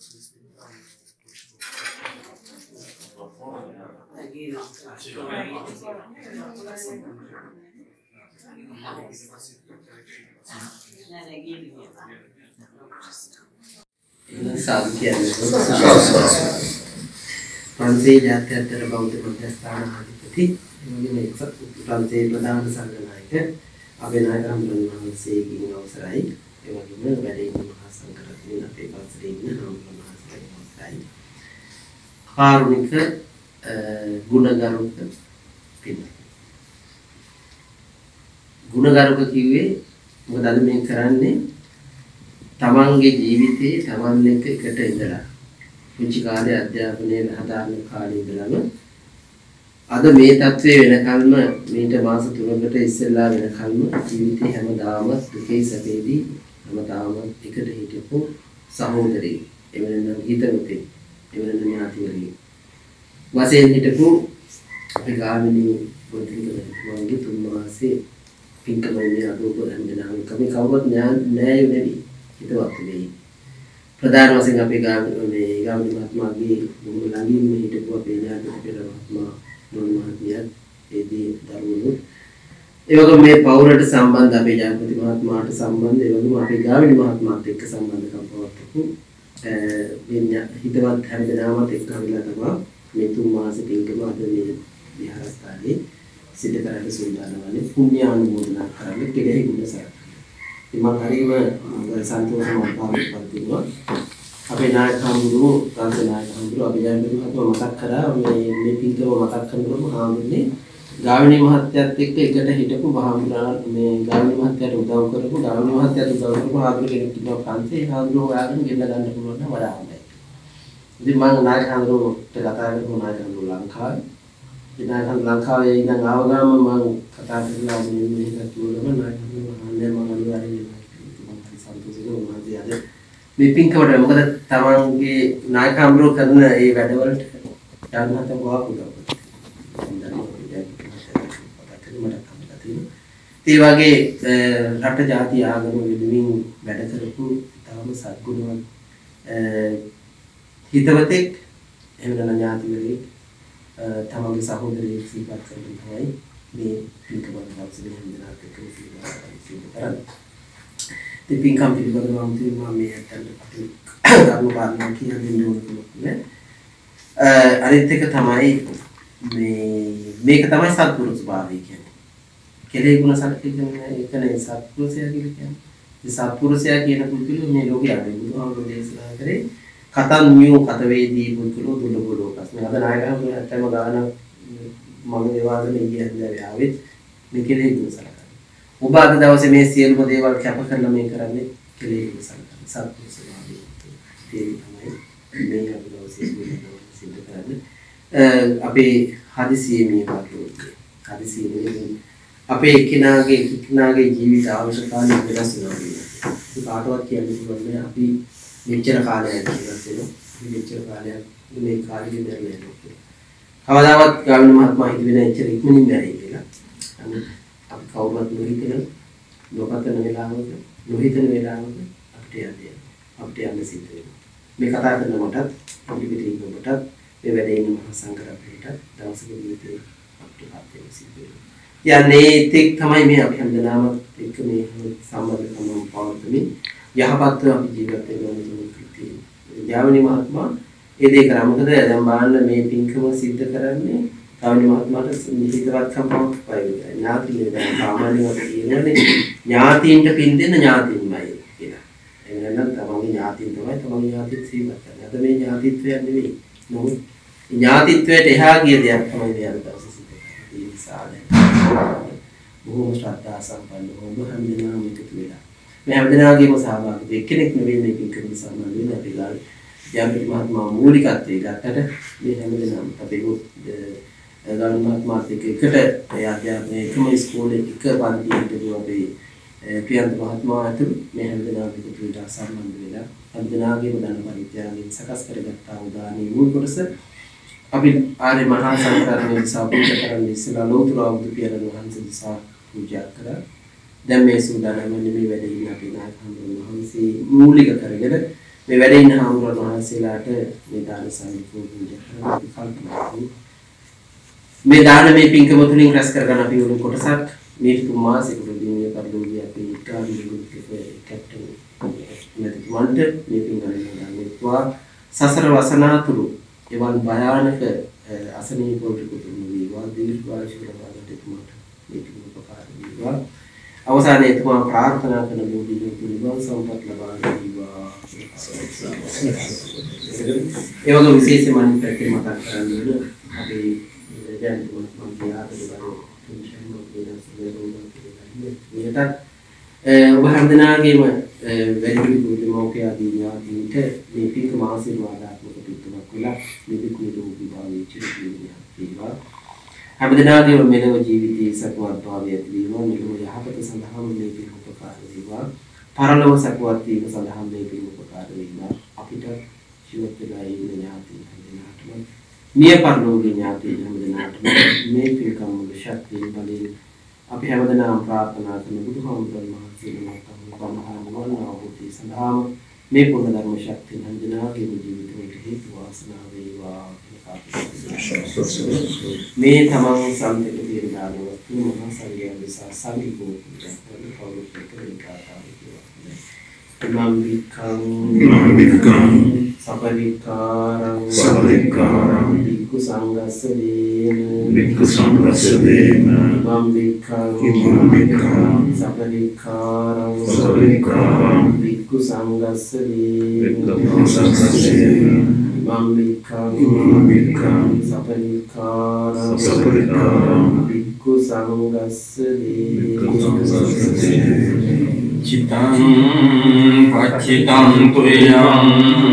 පන්සේ ජාත්‍යන්තර බෞද්ධ මධ්‍යස්ථාන අධිපති එවැනි පන්සේ ප්‍රධාන සංඝනායක අපේ නායක හඳුන්වන වහන්සේගෙන් අවසරයි ඒ වගේම වැඩිහිටි මහා සංඝරත්නයේ අපේ පන්සලේ ඉන්න හඳුන්වන වහන්සේගෙන් අවසරයි කාරුණික ගුණගරුක පිළිතුරු ගුණගරුක කිව්වේ මොකද අද මේ කරන්නේ තමන්ගේ ජීවිතේ තමන් එක්ක එකට ඉඳලා පුංචි කාලේ අධ්‍යාපනයේ හදාගන්න කාලේ ඉඳලම අද මේ තත්ත්වයේ වෙනකල්ම මීට මාස 3කට ඉස්සෙල්ලා වෙනකල්ම ජීවිතේ හැමදාම දුකේ සැපේදී හැමදාම එකට හිටපු සහෝදරයෙක් එවැනිනම් හිතවතෙක් එවැනිනම් ඥාතිවරයෙක් වශයෙන් හිටපු අපේ ගාමිණී ගුණතිලක තුන් මාසේ පින්කමනේ අදෝප හන්දනාම කමේ කවුරුත් නෑ නෙවි හිතවත් වෙයි ප්‍රධාන වශයෙන් අපේ ගාමිණී මහත්මයාගේ ළඟින්ම හිටපු අපේ ඥාති පෙරේරා මහත්මයා නෝන මහත්මිය ඒදී දරුවෝ ඒ වගේම මේ පෞරට සම්බන්ධ අපේ ජයපති මහත්මයාට සම්බන්ධ ඒ වගේම අපේ ගාමිණී මහත්මයාත් එක්ක සම්බන්ධකම් පවත්වපු හිතවත් හැමදෙනාමත් එක්ක අවිලා තමයි මේ තුන් මාස පින්කම අද මේ විහාරස්ථානයේ සිද්ධ කරන්න සූදානම් වන්නේ පුණ්‍යානුමෝදනා කරන්න කෙරෙහි ගුණසක්. මම හරිම සන්තෝෂමත් භාවයක් පවතිනවා. අපේ නායක හඳුරු නායක හඳුරු අපි ජයපති මහත්මයා මතක් කරා මේ පින්කම මතක් කරනකොට හාමුදුරනේ ගාමිණී මහත්තයත් එක්ක එකට හිටපු මහමුරා මේ ගාමිණී මහත්තයාට උදව් කරපු ගාමිණී මහත්තයාට උදව් කරපු හාමුදුරු කෙනෙක් ඉන්නවා පන්සේ හාමුදුරු හොයාගෙන ගෙන්න ගන්න පුළුවන් නම් වඩා හොඳයි. ඉතින් මම නායක හඳුරුට කතා කරපු නායක හඳුරු ලංකාවේ ඉතින් ලංකාවේ ඉඳන් ආව ගාම මම කතා කරලා මේ කිව්වලම නායක හඳුරු අහන්නේ මම අනිවාර්යයෙන් මම සතුටුයි මොනවද අද මේ පින්කමට මොකද තමන්ගේ නායක හඳුරු කරන ඒ වැඩවලට යන්නත් ගොඩක් උදව් ඒ වගේ රට ජාති ආගම වෙනුවෙන් වැඩ කරපු තාම සත්ගුණවත් හිතවතෙක් එහෙම නැත්නම් ඥාතිවරයෙක් තමන්ගේ සහෝදරයෙක් සිහිපත් කරගෙන තමයි මේ පින්කම දවසේ හැන්දනාත් එක්ක සිද්ධ කරන්නේ. ඉතින් පින්කම් පිළිබඳව මම මේ අතට කරුණු කාරණා කියන දෙන්න ඕනේ. අනිත් එක තමයි මේක තමයි සත්පුරුෂ ස්වභාවය කියන්නේ. කෙලෙහි ගුණ සත්‍ය කියන්නේ සත්පුරුෂයා කියලා කියන්නේ. ඒ සත්පුරුෂයා කියන පුදුලු මේ ලෝකයේ ආවේ බුදුහාමුදුරුවෝ දේශනා කරේ කතන් මියෝ කතවේදී පුදුලු දුලබලෝ ප්‍රශ්න. අද නායකයන් හැම ගාන මම දේවාදනේ කියන්නේ ආවෙත් මේ කෙලෙහි ගුණ සලකන. ඔබ අද දවසේ මේ සියලුම දේවල් කැප කරලා මේ කරන්නේ කෙලෙහි ගුණ සලකන. සත්පුරුෂ ස්වභාවය. ඒ තමයි මේ අද දවසේ සිද්ධ කරන්නේ. අපේ හදිසියේ මේ වාක්‍යය. හදිසියේ අපේ එක්කෙනාගේ ජීවිත අවශ්‍යතාවය වෙනස් වෙනවා. ඒ කාටවත් කියන්න පුළුවන් අපි මෙච්චර කාලයක් ජීවත් වෙනවා. මෙච්චර කාලයක් මේ කාලෙදි දැරලා යනවා. කවදාවත් ගාමිණී මහත්මයා හිතුවේ නැහැ එච්චර ඉක්මනින් මැරෙයි කියලා. අපි කවුරුත් නොපතන වෙලාවක නොහිතන වෙලාවක අපිට යන්න සිද්ධ වෙනවා. මේ කතා කරන මටත් අපි පිටින් ඔබටත් මේ වැඩේ ඉන්න මහා සංඝරත්නයට දවසක ජීවිතේ අපිට හත් සිද්ධ වෙනවා. යන්නේ තෙක් තමයි මේ අපි හැමදාම එක්ක මේ සම්බන්ධකම් පවත්වමින් යහපත්ව අපි ජීවත් වෙනවා කෘතිය. ගාමිණී මහත්මයා ඒ දේ කරා. මොකද දැන් බලන්න මේ පින්කම සිද්ධ කරන්නේ ගාමිණී මහත්මයාට නිහිතවත්කම් පවත්වයි. ඥාතිනේ දැන් සාමාන්‍යව කියන්නේ ඥාතීන්ට පින් දෙන්න ඥාතින්මයි කියලා. එහෙනම් තමන්ගේ ඥාතින් තමයි තමන්ගේ ඥාතිත් සීමත් කරන්නේ. අද මේ ඥාතිත්වයක් නෙවෙයි. නමුත් ඥාතිත්වයට එහා ගිය දෙයක් තමයි මේ අද දවසේ සිද්ධ කරන්නේ. ඒ නිසා බොහොම ශ්‍රද්ධා සම්පන්න ඔබ හැමදෙනාම එකතු වෙලා මේ හැමදෙනාගේම සහභාගීත්වය එක්කෙනෙක් නෙවෙයි මේ පින්කම සම්බන්ධ වෙන්නේ අපි ගාල් ජයපති මහත්මයා මූලිකත්වයේ ගත්තට මේ හැමදෙනාම අපේ ගාල් මහත්මයාත් එක්ක එකට අධ්‍යාපනයේ එකම ඉස්කෝලේ එක පන්තියකට අපේ ප්‍රියන්ත මහත්මයා ඇතුළු මේ හැමදෙනාම එකතු වෙලා සම්බන්ධ වෙලා හැමදෙනාගේම ධන පරිත්‍යාගයෙන් සකස් කරගත්තා උදානේ මුල් කොටස අපි ආර්ය මහා සංඝරත්නයේ දිසා පූජා කරන්න ඉස්සෙල්ලා ලෝතුරා බුදු පියාණන් වහන්සේ දිසා පූජා කරා. දැන් මේ සූදානම් වෙන්නේ මේ වැඩේ ඉන්න අපේ නායක හඳුනන වහන්සේ මූලික කරගෙන මේ වැඩේ ඉන්න හාමුදුරුවෝ වහන්සේලාට මේ දාන සම්පූර්ණ කල්පනා මේ දානමය පින්කම තුලින් රැස් කරගන්න අපි උණු කොටසක් මේ තුන් මාසෙකදී මේ පරිලෝකීය අපේ ඉකාරියේ කැප්ටන් නැතිවන්ට මේ පින්කම සසර වසනාතුරු එවන් භයානක අසනීප වලට කුතුහල වේවා දීර්ඝායුෂ ලබාගන්නට එතුමාට මේ පින් උපකාර වේවා අවසානයේ එතුමා ප්‍රාර්ථනා කරන බෝධිය පිළිබඳ සම්පත් ලබා ගන්නවා ඒ වගේ විශේෂ මනිකටේ මතක් කරගන්න අපි දැන් මම කියාදේ ඔබ හැමදෙනාගේම වැඩිහිටි කුතුහලෝකයේ ආදී ඥාතීන්ට මේ පින්කම ආශිර්වාදාත්මක පිටුමක් වෙලා මේ කුතුහලෝකී භාවයේ චිරජීවනයක් වේවා හැමදෙනාගේම මෙලොව ජීවිතයේ සතුටවත් භාවය ඇති වේවා නිරෝධ යහපත සඳහා මේ පින් උපකාර වේවා පරලොව සතුටවත් වීම සඳහා මේ පින් උපකාර වේවා අපිට ජීවිත වෙලා ඉන්න ඥාතීන් හැමදෙනාටම මිය පරලෝකීය ඥාතීන් හැමදෙනාටම මේ පින්කම් වල ශක්තිය බලයෙන් අපි හැමදෙනාම ප්‍රාර්ථනා කරන බුදුහාමුදුරන් වහන්සේලා තමහාමුවන් අවබෝධය සඳහාම මේ පුණ්‍ය ධර්ම ශක්තිය හැමදෙනාගේම ජීවිතවලට හේතු වාසනා වේවා මේ තමන් සම්පූර්ණ තියෙන දානවත් මහා සංඝයා විසා සංඝෝ ඉමම් වික්ඛං සපරිකාරං වික්ඛු සංඝස්සදේන ඉමම් වික්ඛං සපරිකාරං වික්ඛු සංඝස්සදේන ඉමම් වික්ඛං සපරිකාරං වික්ඛු සංඝස්සදේන Citam pacitam tuyam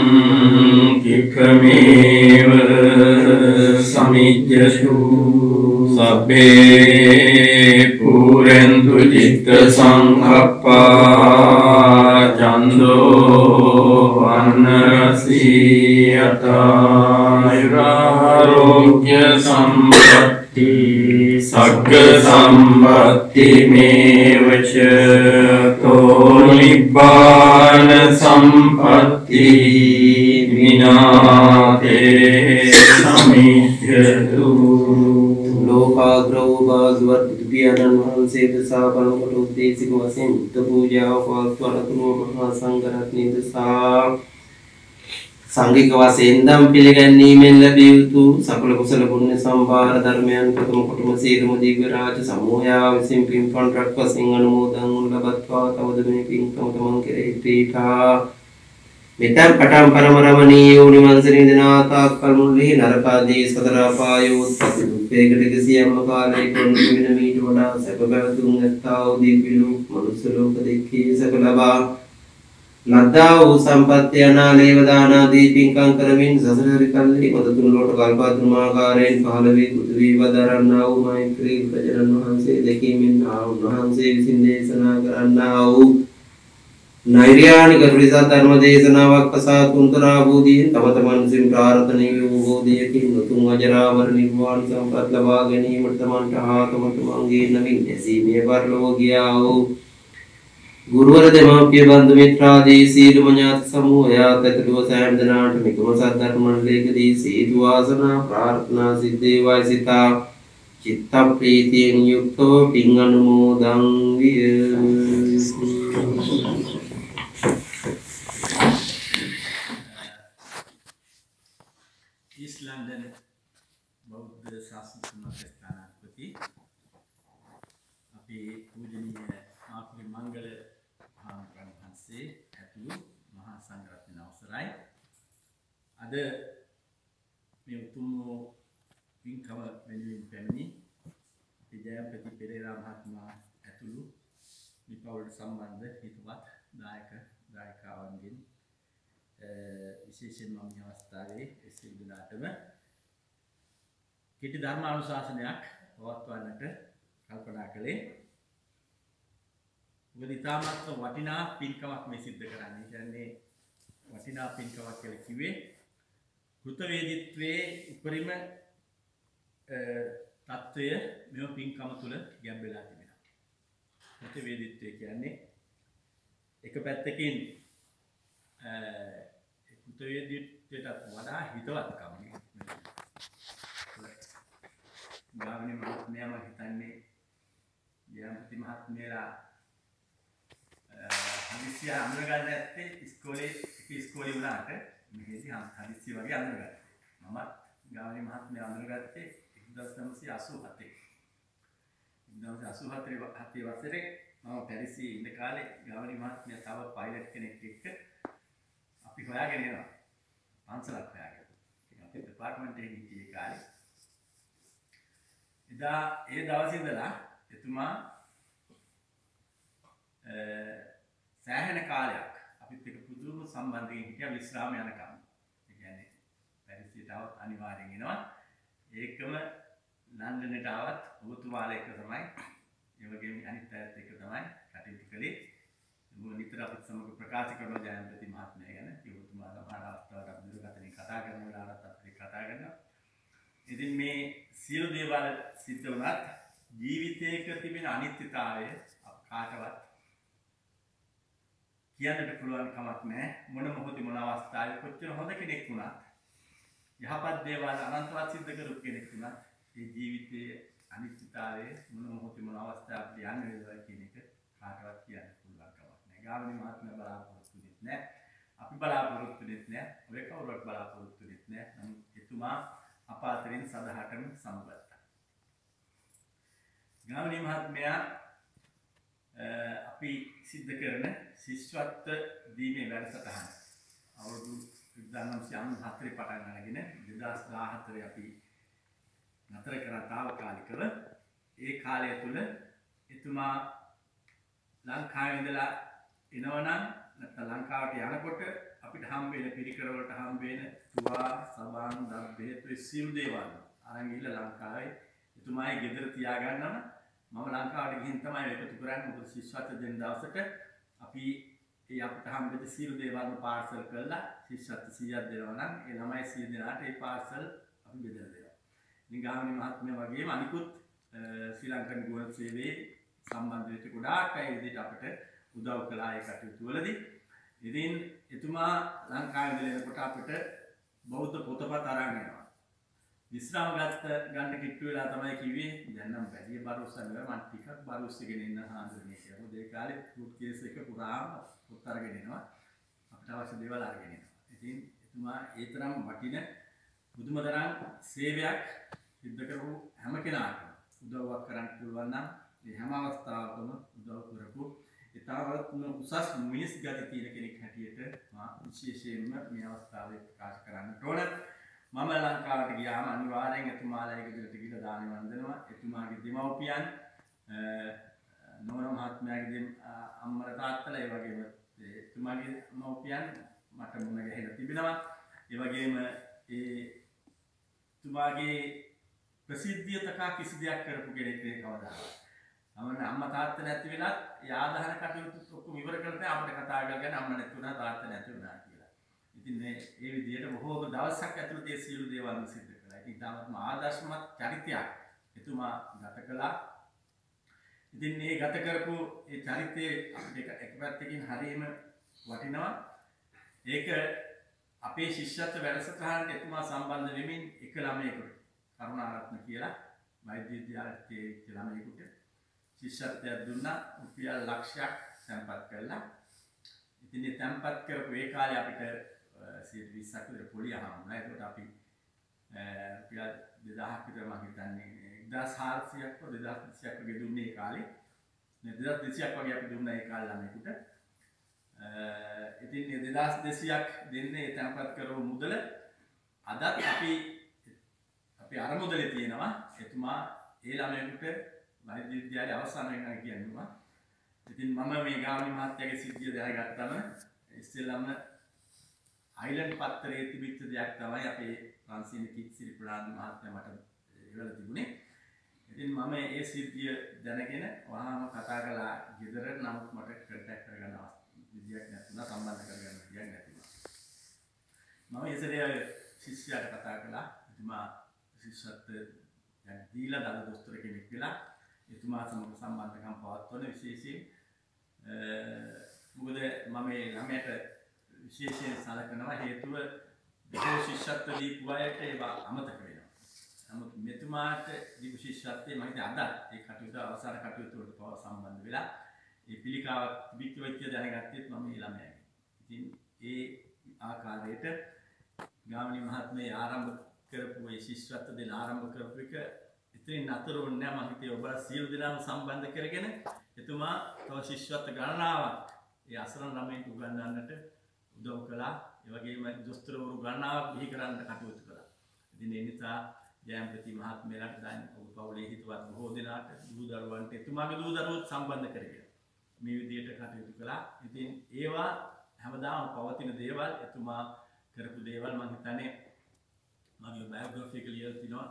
kikhameva samijyasu sabbe purentu citta sanghappa chando annarasiyata ayurarogya sampatti sagga sampatti mevacha to nibbana sampatti vinate samijyatu lokagro bhagavad piyanan vahanse dasa balakota uddesik wasen buddha puja upasthwaratuno maha sangharatne dasa සංඝික වශයෙන් දම් පිළිගැනීමෙන් ලැබිය යුතු සකල කුසල පුණ්‍ය සම්භාර ධර්මයන් ප්‍රථම කොටම සීලම දිව්‍ය රාජ සමූහයා විසින් පින්පන් රැක් වශයෙන් අනුමෝදන් වනු ලබත්වා තවද මේ පින්කම තමන් කෙරෙහි පීඨා මෙතන පටන් පරම රමණීය වූ නිවන් සැනසෙනා තාක් කල් මුල්හි නරකාදී සතර අපායෝ උත්පත්ති දුක්ඛයකට කිසියම් කාලයක වෙන මීට වඩා සැප බැවතුම් ඇත්තා වූ දිව්‍ය ලෝක මනුෂ්‍ය ලෝක දෙකේ සැප ලබා ලද්දා වූ සම්පත්තිය අනාලේව දානාදී පින්කම් කරමින් සසර කල්හි මදතුන් ලෝට කල්පාතුමාකාරයෙන් පහළ වී බුදු වී වදාරන්නා වූ මෛත්‍රී බුදුරජාණන් වහන්සේ දෙකීමෙන් උන්වහන්සේ විසින් දේශනා කරන්නා වූ නෛර්යානික ත්‍රිසත් ධර්ම දේශනාවක් පසා තුන්තරා බෝධියෙන් තම තමන් විසින් ප්‍රාර්ථනීය වූ බෝධියකින් උතුම් අජරාමර නිර්වාණ සම්පත් ලබා ගැනීමට තමන්ට හා තම තමන්ගේ නමින් ඇසීමේ පරලෝකියා වූ ගුරුවර දෙමාපිය බන්දු මිත්‍රාදී සීලම ඥාති සමූහයාත් ඇතුළුව සෑම දෙනාට නිකම සද්ධර්ම මණ්ඩලයකදී සීතු වාසනා ප්‍රාර්ථනා සිද්ධ වේවායි සිතා චිත්ත ප්‍රීතියෙන් යුක්තව පින් අනුමෝදන් විය. East London බෞද්ධ ශාස්ත්‍රීය මධ්‍යස්ථානාධිපති අපේ පූජනීය මාකුරේ මංගල වහන්සේ ඇතුළු මහා සංඝරත්නය අවසරයි අද මේ උතුම් පින්කම වෙනුවෙන් පැමිණි ජයපති පෙරේරා මහත්මයා ඇතුළු විපවලට සම්බන්ධ හිතවත් දායකයන්ගෙන් විශේෂයෙන්ම මේ අවස්ථාවේ සිල් දිනාටම කෙටි ධර්මානුශාසනයක් පවත්වන්නට කල්පනා කළේ. මොකද ඉතාමත් වටිනා පින්කමක් මේ සිද්ධ කරන්නේ. කියන්නේ වටිනා පින්කමක් කියලා කිව්වේ කෘතවේදීත්වයේ උපරිම තත්වය මෙව පින්කම තුළ ගැඹෙලා තිබෙනවා. කෘතවේදීත්වය කියන්නේ එක පැත්තකින් පුතවේදීටත් වඩා හිතවත්කම ගාමිණී මහත්මයාම හිතන්නේ ජයම්පති මහත්මයාලා හදිස්සිය අඳුරගන්න ඇත්තේ ඉස්කෝලේ වුණාට මෙහෙදි හදිස්සිය වගේ අඳුරගත්තා. මමත් ගාමිණී මහත්මයා අඳුරගත්තේ 1987. 1987 වසරේ මම පැරිසියේ ඉන්න කාලේ ගාමිණී මහත්මයා තව පයිලට් කෙනෙක් එක්ක අපි හොයාගෙන යනවා. පන්සලක් හොයාගෙන. අපේ ඩිපාර්ට්මන්ට් එකේ හිටියේ කාලේ. එදා ඒ දවසේ ඉඳලා එතුමා සෑහෙන කාලයක් අපිත් එක්ක පුදුම සම්බන්ධයෙන් හිටියා විශ්‍රාම යනකම්. ඒ කියන්නේ පැරිසියට આવත් අනිවාර්යෙන් එනවා. ඒකම ලන්ඩනට આવත් ඔබතුමාලා එක්ක තමයි ඒ වගේම අනිත් අයත් එක්ක තමයි කටයුතු කළේ. මොකද නිතර අපිත් සමග ප්‍රකාශ කරන ජයම්පති මහත්මයා ගැන ඔබතුමාලා මාර අවස්ථාවට අපි දුරකථනයෙන් කතා කරන වෙලාවට අපිට කතා කරනවා. ඉතින් මේ සියලු දේවල් සිද්ධ වුණත් ජීවිතයක තිබෙන අනිත්‍යතාවය කාටවත් කියන්නට පුළුවන් කමක් නැහැ. මොන මොහොතේ මොන අවස්ථාවේ කොච්චර හොඳ කෙනෙක් වුණත් යහපත් දේවල් අනන්තවත් සිද්ධ කරු කෙනෙක් වුණත් ඒ ජීවිතයේ අනිත්‍යතාවය මොන මොහොතේ මොන අවස්ථාවකද යන්නේ වේදවා කියන එක කාටවත් කියන්න පුළුවන් කමක් නැහැ. ගාමිණී මහත්මයා බලාපොරොත්තු වෙන්නේ නැහැ. අපි බලාපොරොත්තු වෙන්නේ නැහැ. ඔය කවුරුත් බලාපොරොත්තු වෙන්නේ නැහැ. නමුත් එතුමා අප අතරින් සදහටම සමුගත්තා. ගාමිණී මහත්මයා අපි සිද්ධ කරන ශිෂ්‍යත්ව දීමේ වැඩසටහන අවුරුදු 1994 පටන් අරගෙන 2014 අපි නතර කරා තාවකාලිකව. ඒ කාලය තුල එතුමා ලංකාවේ ඉඳලා එනවනම් නැත්නම් ලංකාවට යනකොට අපිට හම්බ වෙන පිරිකර වලට හම්බ වෙන තුවා සබන් දබ්බේතු සියලු දේවල් අරන් ගිහලා ලංකාවේ එතුමායි ගෙදර තියාගන්නම මම ලංකාවට ගිහින් තමයි එකතු කරන්නේ. මොකද ශිෂ්‍යත්ව දෙන දවසට අපි ඒ අපිට හම්බෙච්ච සියලු දේවල්ම පාර්සල් කරලා ශිෂ්‍යත්ව 100ක් දෙනවා නම් ඒ ළමයි 100 දෙනාට ඒ පාර්සල් අපි බෙදලා දෙනවා. ඉතින් ගාමිණී මහත්මයා වගේම අනිකුත් ශ්‍රී ලංකන් ගුවන් සේවයේ සම්බන්ධ වෙච්ච ගොඩාක් අය විදිහට අපිට උදව් කළා ඒ කටයුතු වලදී. ඉතින් එතුමා ලංකාවේ ඉඳලා එනකොට අපිට බෞද්ධ පොතපත් අරන් එනවා. විශ්‍රාම ගන්න කිට්ටු වෙලා තමයි කිව්වේ දැන් නම් වැඩි බරුස්ස නෙවෙයි මම ටිකක් බරුස් එකගෙන ඉන්න හාමුදුරනේ කියලා. මොකද ඒ කාලේ ෆුඩ් කේස් එක පුරාම පොත් අරගෙන එනවා. අපිට අවශ්‍ය දේවල් අරගෙන එනවා. ඉතින් එතුමා ඒ තරම් වටින බුදුමදරන් සේවයක් සිද්ධ කරපු හැම කෙනාටම උදව්වක් කරන්න පුළුවන් නම් මේ හැම අවස්ථාවකම උදව් කරපු ඊටවත්ම උසස් මිනිස් ගති තියෙන කෙනෙක් හැටියට මා විශේෂයෙන්ම මේ අවස්ථාවේ ප්‍රකාශ කරන්න ඕන. මම ලංකාවට ගියාම අනිවාර්යෙන් එතුමාලා ගෙදරට ගිහලා දාන වන්දනවා. එතුමාගේ දෙමව්පියන් නෝන මහත්මයාගේ අම්මලා තාත්තලා ඒ වගේම එතුමාගේ මව්පියන් මට මුණ ගැහිලා තිබෙනවා. ඒ වගේම එතුමාගේ ප්‍රසිද්ධිය තකා කිසි දෙයක් කරපු කෙනෙක් නේ කවදාවත්. අම්මා තාත්තා නැති වෙලත් ඒ ආදාහන කටයුතු ඔක්කොම ඉවර කරලා අපිට කතා කරගෙන අම්මා නැති වුණා තාත්තා නැති වුණා කියලා. ඉතින් මේ ඒ විදිහට බොහෝම දවසක් ඇතුළත ඒ සියලු දේවල් සිද්ධ කළා. ඉතින් තාමත්ම ආදර්ශමත් චරිතයක් එතුමා ගත කළා. ඉතින් මේ ගත කරපු ඒ චරිතයේ අපිට එක පැත්තකින් හරියම වටිනවා. ඒක අපේ ශිෂ්‍යත්ව වැඩසටහනට එතුමා සම්බන්ධ වෙමින් එක ළමයෙකුට කරුණාරත්න කියලා වෛද්‍ය විද්‍යාලයේ ළමයෙකුට ශිෂ්‍යත්වයක් දුන්නා. රුපියල් ලක්ෂයක් තැන්පත් කළා. ඉතින් මේ තැන්පත් කරපු ඒ කාලේ අපිට 120ක් විතර පොලිය හම්බුණා. ඒකට අපි රුපියල් 2000ක් විතර මම හිතන්නේ 1400ක් හෝ 2200ක් වගේ දුන්නේ ඒ කාලේ. 2200ක් වගේ අපි දුන්නා ඒ කාලේ ළමයෙකුට. ඉතින් 2200ක් දෙන්නේ තැන්පත් කරපු මුදල අදත් අපි අරමුදලේ තියෙනවා. එතුමා ඒ ළමයෙකුට වෛද්‍ය විද්‍යාලයේ අවසන් වෙනවා කියනවා. ඉතින් මම මේ ගාමිණී මහත්තයාගේ සිද්ධිය දැනගත්තම ඉස්සෙල්ලාම අයිලන්ඩ් පත්තරේ තිබිච්ච දෙයක් තමයි අපේ ප්‍රාන්සීන කිත්සිරි ප්‍රාන්දු මහත්තයා මට එවල තිබුණේ. ඉතින් මම ඒ සිද්ධිය දැනගෙන වහාම කතා කළා ගෙදර. නමුත් මට කන්ටැක්ට් කරගන්න විදියක් නැතුණා, සම්බන්ධ කරගන්න විදියක් නැතිවුණා. මම ඉස්සරේ ශිෂ්‍යයාට කතා කළා. එතුමා ශිෂ්‍යත්ව දැන් දීලා දල දොස්තර කෙනෙක් වෙලා එතුමා සමග සම්බන්ධකම් පවත්වන විශේෂයෙන් මොකද මම මේ ළමයට විශේෂයෙන් සලකනවා හේතුව බොහෝ ශිෂ්‍යත්ව දීපු අයට ඒවා අමතක වෙනවා. නමුත් මෙතුමාට දීපු ශිෂ්‍යත්වයේ මම හිතන්නේ අදත් ඒ කටයුතු අවසාන කටයුතු වලට පව සම්බන්ධ වෙලා ඒ පිළිකාවක් තිබිච්ච වෙච්ච දැනගත්තෙත් මම මේ ළමයාගෙන්. ඉතින් ඒ ආකාරයට ගාමිණී මහත්මිය ආරම්භ කරපු ඒ ශිෂ්‍යත්ව දෙන ආරම්භ කරපු එක ඉතින් නතර වුණේ නැහැ. මම හිතේ ඔබලා සියලු දෙනාම සම්බන්ධ කරගෙන එතුමා තව ශිෂ්‍යත්ව ගණනාවක් ඒ අසරණ ළමයින්ට උගන්වන්නට උදව් කළා. ඒ වගේම දොස්තරවරු ගණනාවක් බිහි කරන්න කටයුතු කළා. ඉතින් ඒ නිසා ජයම්පති මහත්මයාට දැන් ඔබ පවුලේ හිතවත් බොහෝ දෙනාට දූ දරුවන්ට එතුමාගේ දූ දරුවෝත් සම්බන්ධ කරගෙන මේ විදිහට කටයුතු කළා. ඉතින් ඒවා හැමදාම පවතින දේවල් එතුමා කරපු දේවල් මම හිතන්නේ මගේ බයෝග්‍රැෆි එක ලියලා තිනවා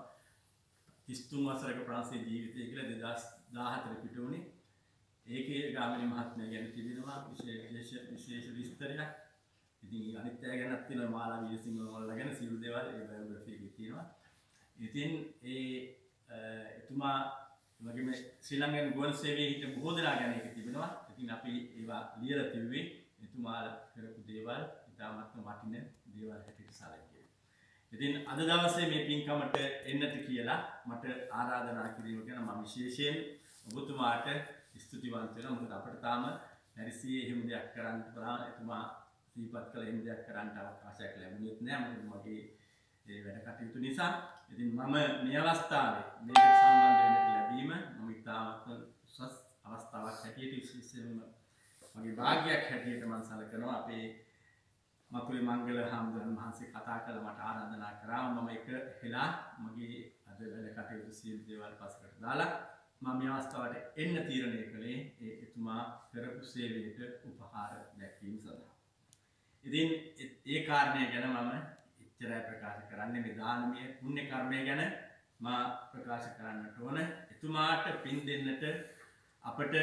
33 වසරක ප්‍රාන්සේ ජීවිතය කියලා 2014 පිට වුණේ. ඒකේ ගාමිණී මහත්මිය ගැන තිබෙනවා විශේෂ විස්තරයක්. ඉතින් අනිත් අය ගැනත් තියෙනවා මාලා වීරසිංහ වල ගැන සියලු දේවල් ඒ බයෝග්‍රැෆි එකේ තියෙනවා. ඉතින් එතුමා වගේම ශ්‍රී ලංකන් ගුවන් සේවයේ හිට බොහෝ දෙනා ගැන ඒක තිබෙනවා. ඉතින් අපි ඒවා ලියලා තිබුවේ එතුමාලා කරපු දේවල් ඉතාමත්ම වටින දේවල් හැටියට සැලකුවේ. ඉතින් අද දවසේ මේ පින්කමට එන්නට කියලා මට ආරාධනා කිරීම ගැන මම විශේෂයෙන් ඔබතුමාට ස්තුතිවන්ත වෙනවා. මොකද අපිට තාම නැරිසියේ එහෙම දෙයක් කරන්න බලා එතුමා දීපත් කළ එහෙම දෙයක් කරන්න අවකාශයක් ලැබුණෙත් නෑ. මොකද මගේ ඒ වැඩ කටයුතු නිසා. ඉතින් මම මේ අවස්ථාවේ මේකට සම්බන්ධ වෙන්න ලැබීම මම ඉතාමත්ම උසස් අවස්ථාවක් හැටියට විශේෂයෙන්ම මගේ වාග්යක් හැටියට මම සැලකනවා. අපේ මකුරේ මංගල හාමුදුරන් වහන්සේ කතා කළා මට ආරාධනා කරා. මම ඒක හෙලා මගේ අද වැඩ කටයුතු සියලු දේවල් පස්සකට දාලා මම මේ අවස්ථාවට එන්න තීරණය කළේ එතුමා කරපු සේවයට උපහාර දැක්වීම සඳහා. ඉතින් ඒ කාරණය ගැන මම එච්චරයි ප්‍රකාශ කරන්නේ. මේ දානමය පුණ්‍ය කර්මය ගැන මා ප්‍රකාශ කරන්නට ඕන. එතුමාට පින් දෙන්නට අපට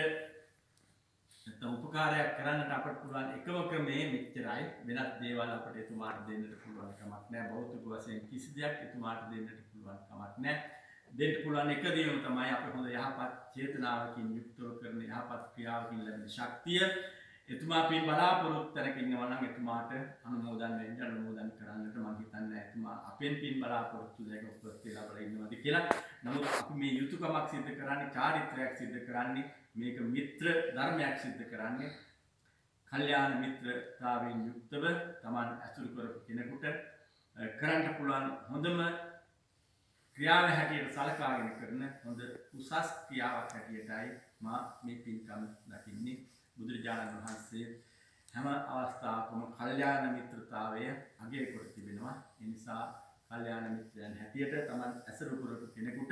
නැත්නම් උපකාරයක් කරන්නට අපට පුළුවන් එකම ක්‍රමය මෙච්චරයි. වෙනත් දේවල් අපට එතුමාට දෙන්නට පුළුවන් කමක් නැහැ. භෞතික වශයෙන් කිසි දෙයක් එතුමාට දෙන්නට පුළුවන් කමක් නැහැ. දෙන්න පුළුවන් එක දේම තමයි අපි හොඳ යහපත් චේතනාවකින් යුක්තව කරන යහපත් ක්‍රියාවකින් ලැබෙන ශක්තිය. එතුමා පින් බලාපොරොත්තු තැනක ඉන්නවා නම් එතුමාට අනුමෝදන් වෙන්න අනුමෝදන් කරන්නට මම හිතන්නේ එතුමා අපෙන් පින් බලාපොරොත්තු දෙක උපත් වෙලා බල ඉන්නවාද කියලා. නමුත් අපි මේ යුතුයකමක් සිද්ධ කරන්නේ චාරිත්‍රාක් සිද්ධ කරන්නේ මේක මිත්‍ර ධර්මයක් සිද්ධ කරන්නේ කල්යාණ මිත්‍රතාවයෙන් යුක්තව Taman අසුරු කරපු කෙනෙකුට කරන්න පුළුවන් හොඳම ක්‍රියාව හැටියට සලකාගෙන කරන හොඳ උසස් ක්‍රියාවක් හැටියටයි මා මේ පින්කම දකින්නේ. බුදුරජාණන් වහන්සේ හැම අවස්ථාවකම කල්යාණ මිත්‍රතාවය අගය කොට තිබෙනවා. ඒ නිසා කල්යාණ මිත්‍රයන් හැටියට Taman අසුරු කරපු කෙනෙකුට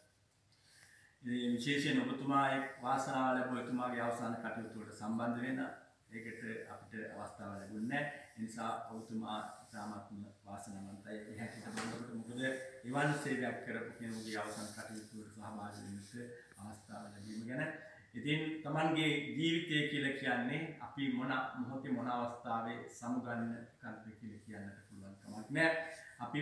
විශේෂයෙන් ඔබතුමා එක් වාසනාව ලැබුව එතුමාගේ අවසාන කටයුතු වලට සම්බන්ධ වෙන ඒකට අපිට අවස්ථාවක් ලැබුණේ නැහැ. ඒ නිසා ඔබතුමා ඉතාමත්ම වාසනාවන්තයි. ඒ හැටියට බලනකොට මොකද එවන් සේවයක් කරපු කෙනෙකුගේ අවසාන කටයුතු වලට සහභාගී වෙන්නට අවස්ථාව ලැබීම ගැන. ඉතින් Tamanගේ ජීවිතය කියලා කියන්නේ අපි මොන මොහොතේ මොන අවස්ථාවේ සමුගන්න කන්ද කියලා කියන්නට පුළුවන් කමක් නැහැ. අපි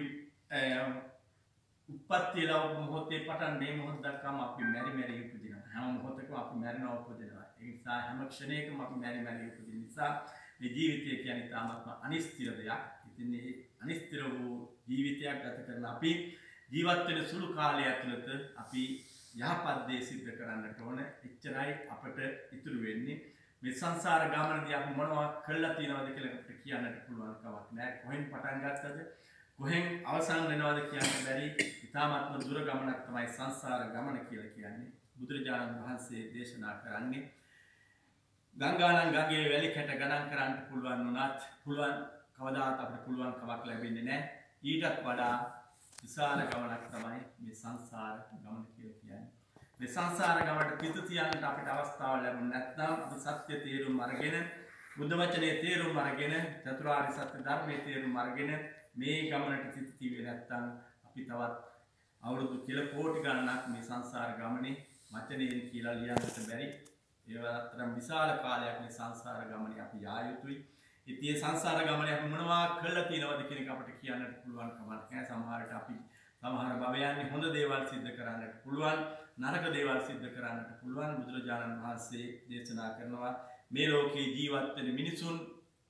උපත්ති ලව මොහොතේ පටන් මේ මොහොත දක්වාම අපි මෙරි උපදිනවා. හැම මොහොතකම අපි මැරෙනවා උපදිනවා. ඒ නිසා හැම ක්ෂණයකම අපි මෙරි උපදින නිසා මේ ජීවිතය කියන්නේ තාමත්ම අනිශ්චිත දෙයක්. ඉතින් මේ අනිශ්චිත වූ ජීවිතයක් ගත කරන අපි ජීවත් වෙන සුළු කාලය ඇතුළත අපි යහපත් දේ සිද්ධ කරන්නට ඕන. එච්චරයි අපට ඉතුරු වෙන්නේ. මේ සංසාර ගමනදී අපි මොනවා කළා තියෙනවද කියලා අපිට කියන්නට පුළුවන් කමක් නැහැ. කොහෙන් පටන් ගත්තද කොහෙන් අවසන් වෙනවද කියන්න බැරි ඉතාමත්ම දුර ගමනක් තමයි සංසාර ගමන කියලා කියන්නේ. බුදුරජාණන් වහන්සේ දේශනා කරන්නේ ගංගානම් ගඟේ වැලි කැට ගණන් කරන්න පුළුවන් වුණත් කවදාත් අපිට පුළුවන් කමක් ලැබෙන්නේ නැහැ. ඊටත් වඩා විශාල ගමනක් තමයි මේ සංසාර ගමන කියලා කියන්නේ. මේ සංසාර ගමනට පිට තියන්නට අපිට අවස්ථාව ලැබුණ නැත්නම් අපි සත්‍ය තේරුම් අරගෙන බුද්ධ වචනේ තේරුම් අරගෙන චතුරාර්ය සත්‍ය ධර්මයේ තේරුම් අරගෙන මේ ගමනට පිට තියුවේ නැත්නම් අපි තවත් අවුරුදු කියලා කෝටි ගණනක් මේ සංසාර ගමනේ වචනයෙන් කියලා ලියන්නට බැරි ඒ වතරම් විශාල කාලයක් මේ සංසාර ගමනේ අපි යා යුතුයි. ඉතින් සංසාර ගමනේ අපි මොනවා කළා තියෙනවද කියන එක අපිට කියන්නට පුළුවන් කමක් නැහැ. සමහරට අපි සමහර භවයන්හි හොඳ දේවල් සිද්ධ කරන්නට පුළුවන්, නරක දේවල් සිද්ධ කරන්නට පුළුවන්. බුදුරජාණන් වහන්සේ දේශනා කරනවා මේ ලෝකේ ජීවත් වෙන මිනිසුන්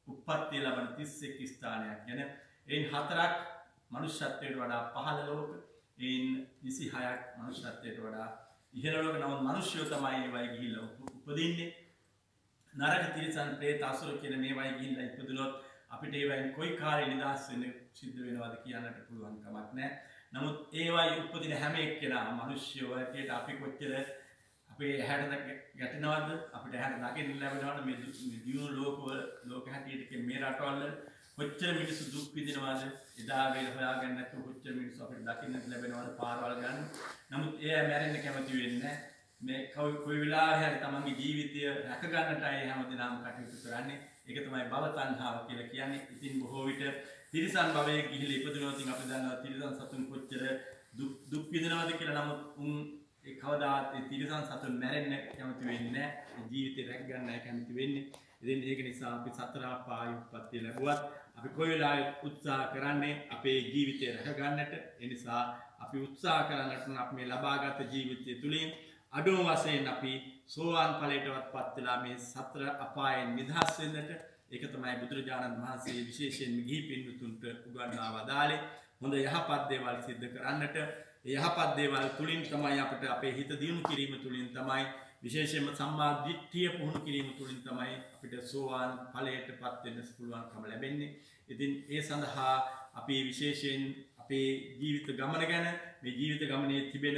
උප්පත්තිය ලබන 31 ස්ථානයක් ගැන එයින් 4ක් මනුෂ්‍යත්වයට වඩා පහළ ලෝක එයින් 26ක් මනුෂ්‍යත්වයට වඩා ඉහළ ලෝක නමුත් මිනිස්සුયો තමයි ඒවයි ගිහිල්ලා උපදින්නේ නරක තිරිසන් ප්‍රේත අසුර කියන මේවයි ගිහිල්ලා ඉපදුනොත් අපිට ඒවයින් කොයි කාලේ නිදහස් වෙන්න සිද්ධ වෙනවද කියන්නට පුළුවන් කමක් නැහැ නමුත් ඒවයි උපදින හැම එක්කෙනා මිනිස්සුયો හැටියට අපි කොච්චර අපේ ඇහැට ගැටෙනවද අපිට ඇහැට දකින්න ලැබෙනවද මේ දියුණු ලෝක හැටියට මේ රටවල කොච්චර මිනිස්සු දුක් විඳිනවද එදා වේල හොයාගන්න නැතුව කොච්චර මිනිස්සු අපිට දකින්න ලැබෙනවද පාරවල් ගන්න නමුත් ඒ මැරෙන්න කැමති වෙන්නේ මේ කොයි වෙලාවෙ හරි තමන්ගේ ජීවිතය රැක ගන්නටයි හැමදෙනාම කටයුතු කරන්නේ ඒක තමයි භව තණ්හාව කියලා කියන්නේ ඉතින් බොහෝ විට තිරිසන් භවයේ ගිහිලි ඉපදුනොත් අපි දන්නවා තිරිසන් සතුන් කොච්චර දුක් විඳිනවද කියලා නමුත් ඒ කවදාත් ඒ තිරිසන් සතුන් මැරෙන්න කැමති වෙන්නේ නැහැ ජීවිතේ රැක ගන්නයි කැමති වෙන්නේ ඉතින් ඒක නිසා අපි සතර ආපාය උප්පත්තිය ලැබුවත් අපි කොයි වෙලාවෙ උත්සාහ කරන්නේ අපේ ජීවිතය රැක ගන්නට ඒ නිසා අපි උත්සාහ කරන්නට අපි මේ ලබාගත් ජීවිතය තුලින් අඩුම වශයෙන් අපි සෝවාන් ඵලයටවත්පත් වෙලා මේ සතර අපායන් නිදහස් වෙන්නට ඒක තමයි බුදුරජාණන් වහන්සේ විශේෂයෙන්ම ගිහි පින්වතුන්ට උගන්වා වදාළේ හොඳ යහපත් දේවල් සිද්ධ කරන්නට ඒ යහපත් දේවල් තුලින් තමයි අපිට අපේ හිත දියුණු කිරීම තුලින් තමයි විශේෂයෙන්ම සම්මා දිට්ඨිය පුහුණු කිරීම තුලින් තමයි අපිට සෝවාන් ඵලයටපත් වෙන්න පුළුවන්කම ලැබෙන්නේ. ඉතින් ඒ සඳහා අපි විශේෂයෙන් අපේ ජීවිත ගමන ගැන මේ ජීවිත ගමනේ තිබෙන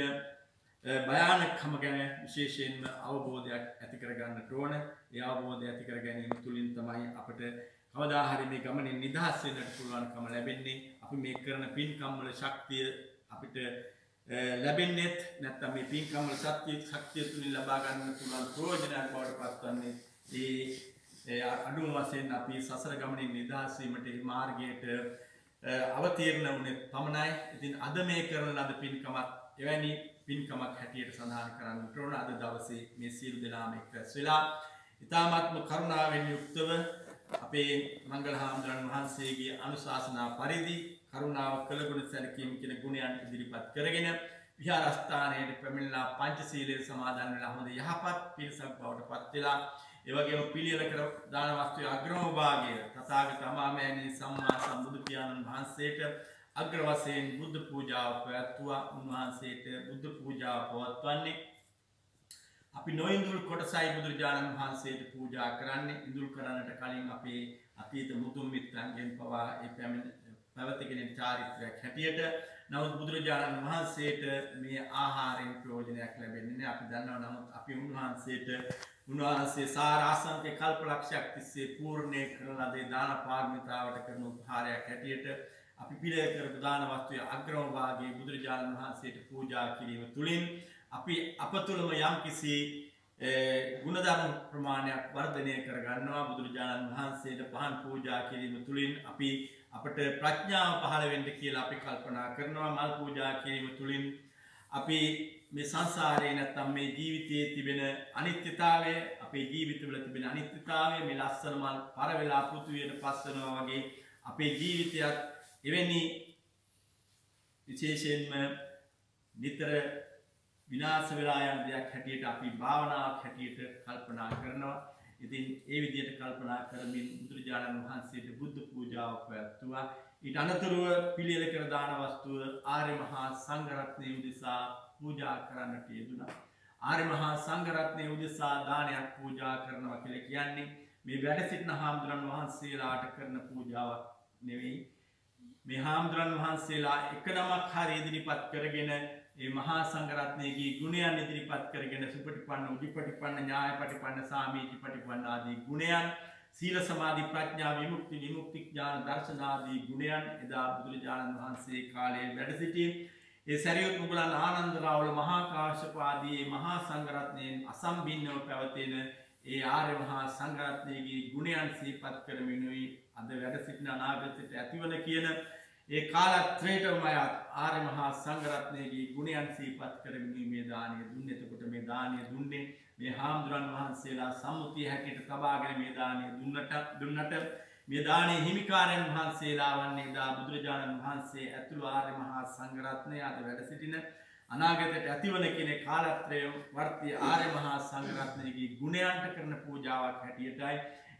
භයානකම ගැන විශේෂයෙන්ම අවබෝධයක් ඇති කර ගන්නට ඕන. ඒ අවබෝධය ඇති කර ගැනීම තුලින් තමයි අපිට කවදා හරි මේ ගමනේ නිදහස් වෙන්නට පුළුවන්කම ලැබෙන්නේ. අපි මේ කරන පින්කම් වල ශක්තිය අපිට ලැබෙන්නේ නැත්නම් මේ පින්කම් වල ශක්තිය තුලින් ලබා ගන්න පුළුවන් ප්‍රයෝජනයක් බවට පත්වන්නේ ඒ අඩුම වශයෙන් අපි සසර ගමනේ නිදහස් වීමට මේ මාර්ගයට අවතීර්ණ වුණේ පමණයි. ඉතින් අද මේ කරන ලද පින්කමත් එවැනි පින්කමක් හැටියට සඳහන් කරන්නට ඕන. අද දවසේ මේ සියලු දෙනාම එක්රැස් වෙලා ඊ타මාත්ම කරුණාවෙන් යුක්තව අපේ මංගල හාමුදුරන් වහන්සේගේ අනුශාසනා පරිදි කරුණාව කළගුණ සැලකීම කියන ගුණයන් ඉදිරිපත් කරගෙන විහාරස්ථානයේ පැමිණලා පංචශීලයේ සමාදන් වෙලා හොඳ යහපත් පිරිසක් බවට පත් වෙලා ඒ වගේම පිළියෙල කර දාන වස්තුවේ අග්‍රම භාගය තථාගත අමාමෑණී සම්මා සම්බුදු පියාණන් වහන්සේට අග්‍ර වශයෙන් බුද්ධ පූජාව පැවැත්වුවා. උන්වහන්සේට බුද්ධ පූජාව පවත්වන්නේ අපි නොඉඳුල් කොටසයි බුදුරජාණන් වහන්සේට පූජා කරන්නේ. ඉඳුල් කරන්නට කලින් අපේ අතීත මුතුන් මිත්තන්ගෙන් පවා ඒ පැවැතගෙන චාරිත්‍රාක් හැටියට නමුත් බුදුරජාණන් වහන්සේට මේ ආහාරයෙන් ප්‍රයෝජනයක් ලැබෙන්නේ නැහැ. අපි දන්නවා නමුත් අපි උන්වහන්සේ සාරාසංක කල්පලක්ෂයක් තිස්සේ පූර්ණේ කරන ලද දාන පාරමිතාවට කරන උපහාරයක් හැටියට අපි පිළියෙල කරපු දාන වස්තුවේ අග්‍රම භාගයේ බුදුරජාණන් වහන්සේට පූජා කිරීම තුළින් අපි අප තුළම යම්කිසි ගුණධර්ම ප්‍රමාණයක් වර්ධනය කර ගන්නවා. බුදුරජාණන් වහන්සේට පහන් පූජා කිරීම තුළින් අපි අපට ප්‍රඥාව පහළ වෙන්න කියලා අපි කල්පනා කරනවා. මල් පූජා කිරීම තුළින් අපි මේ සංසාරේ නැත්තම් මේ ජීවිතයේ තිබෙන අනිත්‍යතාවය අපේ ජීවිතවල තිබෙන අනිත්‍යතාවය මේ ලස්සන මල් පර වෙලා පෘථුවියට පස් වෙනවා වගේ අපේ ජීවිතයත් එවැනි විශේෂයෙන්ම නිතර විනාශ වෙලා යන දෙයක් හැටියට අපි භාවනාවක් හැටියට කල්පනා කරනවා. ඉතින් ඒ විදිහට කල්පනා කරමින් බුදුරජාණන් වහන්සේට බුද්ධ පූජාව පැවැත්වුවා. ඊට අනතුරුව පිළියෙල කර දාන වස්තුව ආර්ය මහා සංඝරත්නය උදෙසා පූජා කරන්නට යෙදුණා. ආර්ය මහා සංඝරත්නය උදෙසා දානයක් පූජා කරනවා කියලා කියන්නේ මේ වැඩ සිටින හාමුදුරන් වහන්සේලාට කරන පූජාවක් නෙවෙයි. මේ හාමුදුරන් වහන්සේලා එක නමක් හරි ඉදිරිපත් කරගෙන ඒ මහා සංඝරත්නයේ ගුණයන් ඉදිරිපත් කරගෙන සුපටිපන්න උද්ධිපටිපන්න ඥායපටිපන්න සාමීචිපටිපන්න ආදී ගුණයන් සීල සමාධි ප්‍රඥා විමුක්ති විමුක්ති ඥාන දර්ශන ආදී ගුණයන් එදා බුදුරජාණන් වහන්සේ කාලයේ වැඩ සිටි ඒ සරියුත් මුගලන් ආනන්ද රාවල මහා කාශ්‍යප ආදී මහා සංඝරත්නයෙන් අසම්බින්නව පැවතෙන ඒ ආර්ය මහා සංඝරත්නයේ ගුණයන් සිහිපත් කරමිනුයි අද වැඩ සිටින අනාගතයට ඇතිවන කියන ඒ කාලත්‍රයටම ආර්ය මහා සංඝරත්නයේ ගුණයන් සිහිපත් කරමිනුයි මේ දානය දුන්නේ. එතකොට මේ දානය දුන්නේ මේ හාමුදුරන් වහන්සේලා සම්මුතිය හැටියට තබාගෙන මේ දානය දුන්නට මේ දානයේ හිමිකාරයන් වහන්සේලා වන්නේ දා බුදුරජාණන් වහන්සේ ඇතුළු ආර්ය මහා සංඝරත්නය අද වැඩ සිටින අනාගතයට ඇතිවන කියන කාලත්‍රය වර්ති ආර්ය මහා සංඝරත්නයේ ගුණයන්ට කරන පූජාවක් හැටියටයි.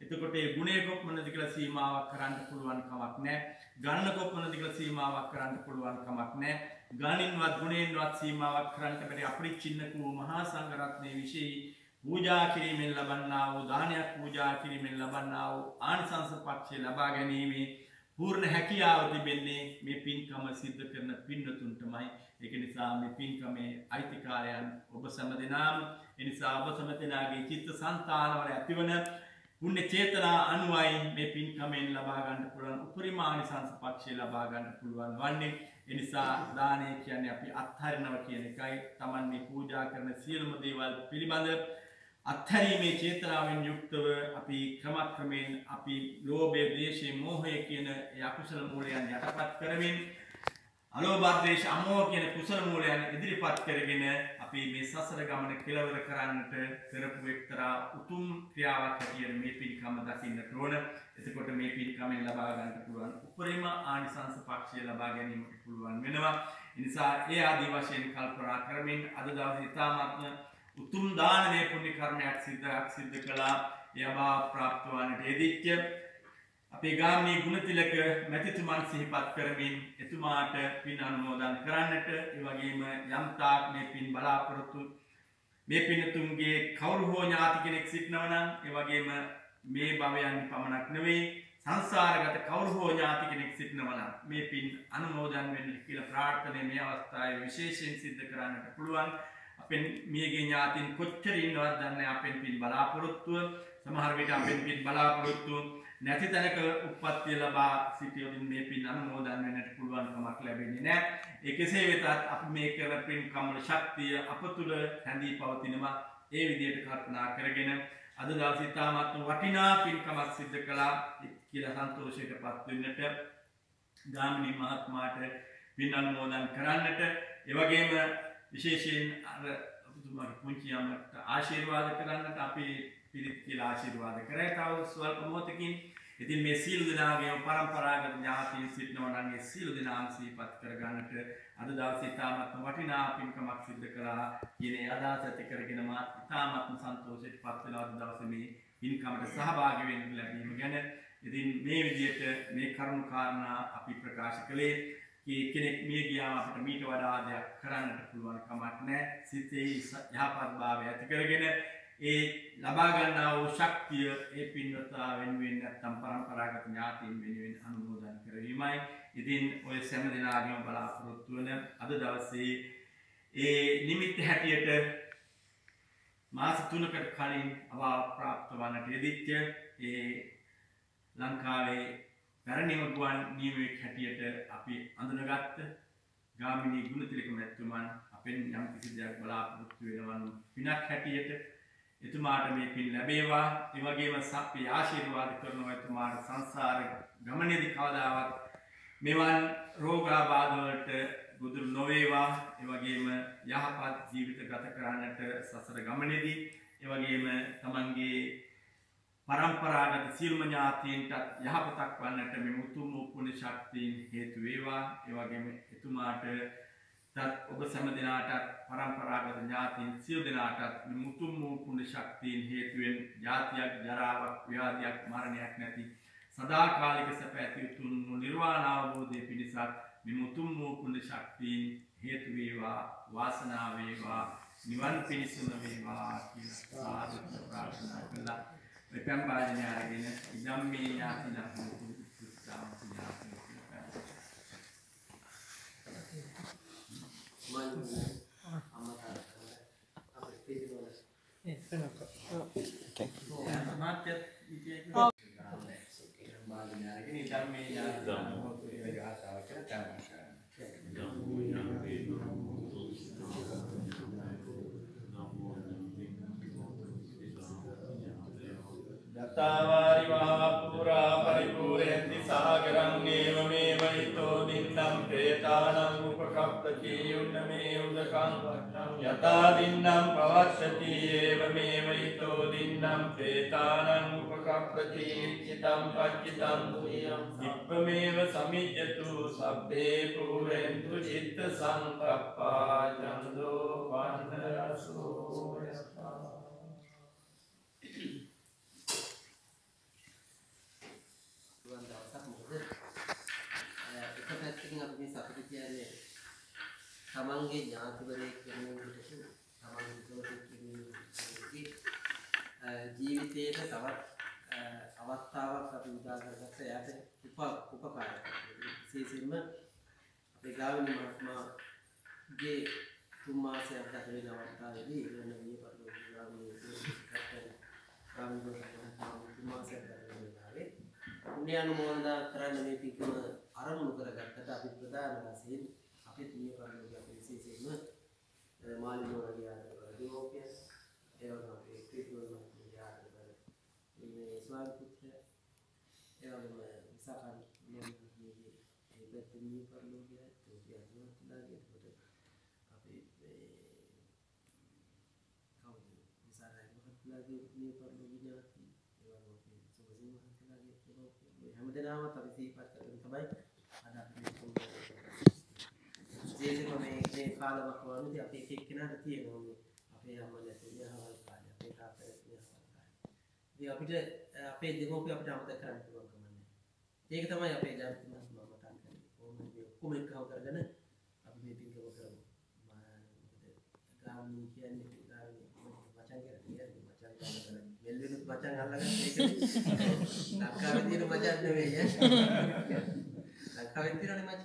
එතකොට ඒ ගුණය කොපමණද කියලා සීමාවක් කරන්න පුළුවන් කමක් නැහැ. ගණන කොපමණද කියලා සීමාවක් කරන්න පුළුවන් කමක් නැහැ. ගණනින්වත් ගුණයෙන්වත් සීමාවක් කරන්න බැරි අපරිච්ඡින්න වූ මහා සංඝරත්නයේ විශේෂ පූජා කිරීමෙන් ලබන්නා වූ දානයක් පූජා කිරීමෙන් ලබන්නා වූ ආනිසංස පක්ෂය ලබා ගැනීමේ පූර්ණ හැකියාව තිබෙන්නේ මේ පින්කම සිද්ධ කරන පින්වතුන්ටමයි. ඒක නිසා මේ පින්කමේ අයිතිකාරයන් ඔබ සැමදෙනාම ඒ නිසා ඔබ සැමදෙනාගේ චිත්ත සංතානවල ඇතිවන පුණ්‍ය චේතනා අනුවයි මේ පින්කමෙන් ලබා ගන්න පුළුවන් උපරිම ආනිසංස පක්ෂය ලබා ගන්න පුළුවන් වන්නේ. ඒ නිසා දානය කියන්නේ අපි අත්හරිනවා කියන එකයි. Taman මේ පූජා කරන සියලුම දේවල් පිළිබඳ අත්හැරීමේ චේතනාවෙන් යුක්තව අපි ක්‍රමක්‍රමයෙන් අපි ලෝභය, ද්වේෂය, මෝහය කියන ඒ අකුසල මූලයන් යටපත් කරමින් අලෝභ, ද්වේෂ, අමෝහ කියන කුසල මූලයන් ඉදිරිපත් කරගෙන අපි මේ සසර ගමන කෙලවර කරන්නට කරපු එක්තරා උතුම් ක්‍රියාවක් හැටියට මේ පින්කම දකින්නට ඕන. එතකොට මේ පින්කමෙන් ලබා ගන්නට පුළුවන් උපරිම ආනිසංස පක්ෂය ලබා ගැනීමට පුළුවන් වෙනවා. ඒ නිසා ඒ ආදී වශයෙන් කල්පනා කරමින් අද දවසේ ඉතාමත්ම උතුම් දානමය පුණ්‍ය කර්මයක් සිද්ධ කළා. යබා ප්‍රාප්ත වන්නට යෙදිච්ච අපේ ගාමිණී ගුණතිලක මැතිතුමන් සිහිපත් කරමින් එතුමාට පින් අනුමෝදන් කරන්නට, ඒ වගේම යම් තාක් මේ පින් බලාපොරොත්තු මේ පින්තුන්ගේ කවුරු හෝ ඥාති කෙනෙක් සිටිනවා නම්, ඒ වගේම මේ භවයන් පමණක් නෙවෙයි සංසාරගත කවුරු හෝ ඥාති කෙනෙක් සිටිනවා නම් මේ පින් අනුමෝදන් වෙන්න කියලා ප්‍රාර්ථනාවේ මේ අවස්ථාවේ විශේෂයෙන් සිද්ධ කරන්නට පුළුවන්. අපෙන් මියගේ ඥාතින් කොච්චර ඉන්නවද දන්නේ අපෙන් පින් බලාපොරොත්තුව. සමහර විට අපෙන් පින් බලාපොරොත්තු නැති තැනක උප්පත්තිය ලබා සිටියොත් මේ පින් අනුමෝදන් වෙන්නට පුළුවන් කමක් ලැබෙන්නේ නැහැ. ඒ කෙසේ වෙතත් අපි මේ කරන පින්කම් වල ශක්තිය අප තුළ හැඳී පවතිනවා. ඒ විදිහට කල්පනා කරගෙන අද දවසේ තාමත් වටිනා පින්කමක් සිද්ධ කළා කියලා සන්තෝෂයටපත් වෙන්නට ගාමිණී මහත්මයාට පින් අනුමෝදන් කරන්නට, ඒ වගේම විශේෂයෙන් අර ඔබතුමාගේ පුංචි අම්මට ආශිර්වාද කරන්නට අපි පිරිත් කියලා ආශිර්වාද කරේ. තව ස්වල්ප මොහොතකින් ඉතින් මේ සීල දෙනාගේම පරම්පරාගත ඥාතීන් සිටිනවා නම් ඒ සීල දෙනාම සිහිපත් කරගන්නට අද දවසේ ඉතාමත්ම වටිනා පින්කමක් සිද්ධ කළා කියන අදහස ඇති කරගෙන මා ඉතාමත්ම සන්තෝෂයටපත් වෙනවා අද දවසේ මේ පින්කමට සහභාගී වෙන්න ලැබීම ගැන. ඉතින් මේ විදිහට මේ කරුණු කාරණා අපි ප්‍රකාශ කළේ කෙනෙක් මිය ගියාම අපිට මීට වඩා දෙයක් කරන්නට පුළුවන් කමක් නැහැ. සිතේ යහපත් භාවය ඇති කරගෙන ඒ ලබා ගන්නා වූ ශක්තිය ඒ පින්වතා වෙනුවෙන් නැත්නම් පරම්පරාගත ඥාතීන් වෙනුවෙන් අනුමෝදන් කරවීමයි. ඉතින් ඔය සෑම දිනාගේම බලාපොරොත්තු වන අද දවසේ ඒ නිමිත්ත හැටියට මාස 3කට කලින් අවාප්‍රාප්ත වන්නට යෙදිච්ච ඒ ලංකාවේ පැරණිම ගුවන් නියමයක් හැටියට අපි අඳුනගත්ත ගාමිණී ගුණතිලක මැතිතුමන් අපෙන් යම් කිසි දෙයක් බලාපොරොත්තු වෙනවන් පිනක් හැටියට එතුමාට මේ පින් ලැබේවා. ඒ වගේම සප්පි ආශිර්වාද කරනවා එතුමාට සංසාර ගමනේදී කවදාවත් මෙවන් රෝගාබාධ වලට ගොදුරු නොවේවා. ඒ වගේම යහපත් ජීවිත ගත කරන්නට සසර ගමනේදී ඒ වගේම තමන්ගේ පරම්පරාගත සියලුම ඥාතීන්ට යහපතක් වන්නට මේ උතුම් පුණ්‍ය ශක්තියින් හේතු වේවා. ඒ වගේම එතුමාට ඔබ සෑම දිනාටත් පරම්පරාගත ඥාතීන් සියලු දිනාටත් මේ උතුම් පුණ්‍ය ශක්තියින් හේතුවෙන් ජාතියක්, ජරාවක්, ව්‍යාධියක්, මරණයක් නැති සදාකාලික සැප ඇති උතුම් නිර්වාණ අවබෝධය පිණිසත් මේ උතුම් පුණ්‍ය ශක්තියින් හේතු වේවා, වාසනාව වේවා, නිවන් පිණිසම වේවා කියලා සාදු ප්‍රාර්ථනා කළා. Pembalaannya hari ini, jamnya tidak mungkin kita Tavari Mahapura Paripurenti Sagaram Nevameva Ito Dinnam Pretanam Upakaptati Unname Udakam Yata Dinnam Pavassati Evameva Ito Dinnam Pretanam Upakaptati Chitam Pachitam Ippameva Samijatu Sabbe Purentu Chitta Sankappa Jando Vandarasu මේ සතුට කියන්නේ තමන්ගේ ඥාතිවරයෙක් වෙනුවෙන් හිටපු තමන්ගේ හිතවතෙක් වෙනුවෙන් ජීවිතයේ තවත් අවස්ථාවක් අපි උදා කරගත්ත යාට උපකාරයක්. විශේෂයෙන්ම අපේ ගාමිණී මහත්මයාගේ 3 මාසයක් ගත වෙන අවස්ථාවේදී වෙන මේ පරිලෝකීය ගාමිණී මහත්මයා 3 මාසයක් ගත වෙන වෙලාවේ පුණ්‍ය අනුමෝදනා කරන්න මේ පිටුම ආරම්භ කරගත්තට අපි ප්‍රධාන වශයෙන් අපේ මේ පරිලෝකීය අපේ විශේෂයෙන්ම මාළිනෝරගේ ආදරය ඒ වගේම අපේ ක්‍රිස්තුමස් මහත්මයාගේ ආදරය මේ ස්වාමි පුත්‍රය ඒ වගේම විසාකන් මේ පැත්තේ මේ පරිලෝකීය ඒ අතුරුලාගේ කොට අපේ කවුද විසාරයි මහත්මයාගේ මේ පරිලෝකීය ඥාති ඒ වගේම අපේ සුභසිංහ මහත්මයාගේ පරිලෝකීය හැමදෙනාම අපි සිහිපත් කරගෙන තමයි අද අපි මේ කාලවක වරුදී අපි එක එක්කෙනාට තියෙනවා මේ අපේ අම්මා නැතිනේ අවල් කාලේ අපේ තාත්තා නැතිනේ අවල් කාලේ. ඉතින් අපිට අපේ දෙමෝපිය අපිට අමතක කරන්න පුළුවන් කම නැහැ. ඒක තමයි අපේ ජාතික මහත්මයා මතක් කරන්නේ. කොහොමද මේ ඔක්කොම එකව කරගෙන අපි මේ පින්කම කරමු. ගාමිණී කියන්නේ ගාමිණී මචං කියන්නේ මචං ගන්න මෙල්ලෙනුත් මචං අල්ලගන්න ඒකනේ. ලංකාවේ තියෙන මචං නෙවෙයි ඈ. ලංකාවේ තියෙනනේ මචං.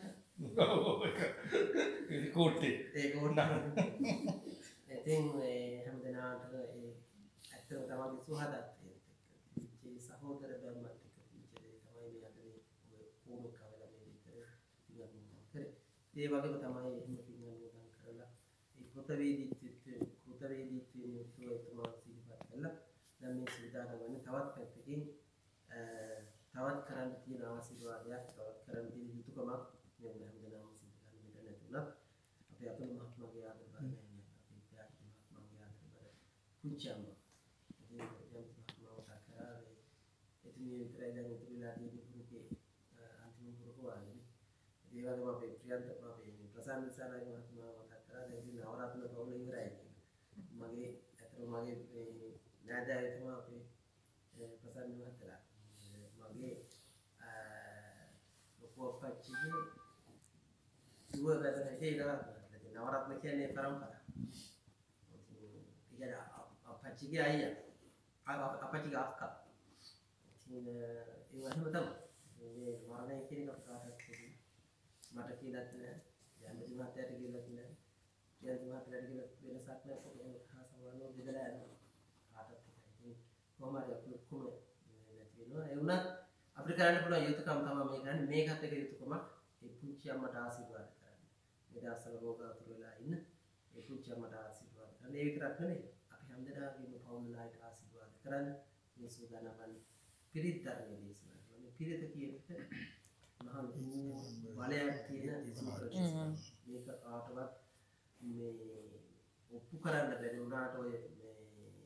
ඒක කෝට්ටේ. ඒක ඕන. ඉතින් හැමදෙනාට ඇත්තම තමයි සුහදත්වය. මේ සහෝදර බැම්මත් එක්ක පිළිච්චේ තමයි මේ අද මේ කොමක කවලා මේ විතර ඉන්න කරේ. ඒ වගේම තමයි එහෙම පින්වන්දන් කරලා ඒ කෘතවේදීත්වයේ යුක්තව එතුමා සිහිපත් කළා. දැන් මේ සූදානම් වෙන තවත් පැත්තකින් තවත් කරන්න තියෙන ආශිර්වාදයක් තවත් කරන්න තියෙන යුතුයකමක් මේ හැමදෙනාම සිද්ධ කරන්න දෙන්න නැතුණත් අපේ අතුල මහත්මයාගේ ආදර බලන්නේ අපේ ත්‍යාගී මහත්මයාගේ ආදර බල පුංචිම ඉතින් යම් මහත්මයාට කරාවේ එතුමිය විතරයි දැන් උතුරුලා තියෙන ගුරුකේ අන්තිම ගුරුක වාගේ ඒ වගේම අපේ ප්‍රියන්ත අපේ ප්‍රසන්න සාරයි මහත්මයා මතක් කරා දැන් ඉතින් නවරත්න පවුල ඉවරයි මගේ අතට මගේ මේ නෑදෑයෝ තමයි අපේ ප්‍රසන්න මහත්තයා මගේ ලොකු අපච්චිගේ දුව වැදෙන හේතුව නවරත්න කියන්නේ පරම්පරාව. ඉතින් අපච්චිගේ අයියා අපච්චිගේ අක්කා. ඉතින් ඒ වගේම තමයි මේ මරණය කියන එක කාටවත් මට කියලාත් නෑ. යන්නේ මහත්තයාට කියලාත් නෑ. යන්නේ මහත්තයාට කියලා වෙනසක් නෑ. කොහොමද හා සමවලෝ බෙදලා යනවා. කාටවත් එකයි. කොහොමද අපි ඔක්කොම නැති වෙනවා. ඒ වුණත් අපිට කරන්න පුළුවන් යුතුයකම් තමයි මේ කරන්නේ. මේකත් එක යුතුයකමක්. ඒ පුංචි අම්මට ආශිර්වාද කරන්න. මේ දවස්වල රෝගාතුර වෙලා ඉන්න ඒ පුංචි අම්මට ආශිර්වාද කරන්න. ඒ විතරක් නෙමෙයි. අපි හැමදෙනාගේම පවුලට ආශිර්වාද කරන්න. මේ සූදානම් වන්නේ පිරිත් ධර්මයේ දේශනා කරන. මේ පිරිත කියන එක මහා බලයක් තියෙන සූත්‍රයක්. මේක කාටවත් මේ ඔප්පු කරන්න බැරි වුණාට ඔය මේ